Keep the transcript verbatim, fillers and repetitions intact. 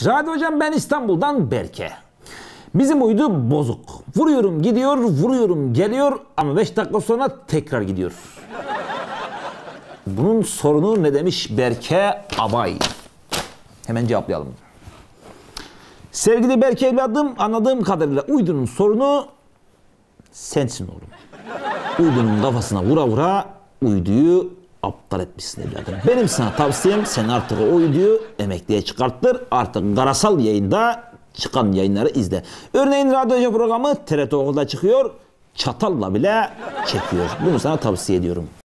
Radyo hocam, ben İstanbul'dan Berke. Bizim uydu bozuk. Vuruyorum gidiyor, vuruyorum geliyor ama beş dakika sonra tekrar gidiyor. Bunun sorunu ne demiş Berke Abay? Hemen cevaplayalım. Sevgili Berke evladım, anladığım kadarıyla uydunun sorunu sensin oğlum. Uydunun kafasına vura vura uyduyu aptal etmişsin evladım. Benim sana tavsiyem, sen artık o uyduyu emekliye çıkarttır. Artık karasal yayında çıkan yayınları izle. Örneğin Radyo Hoca programı T R T Okul'da çıkıyor. Çatalla bile çekiyor. Bunu sana tavsiye ediyorum.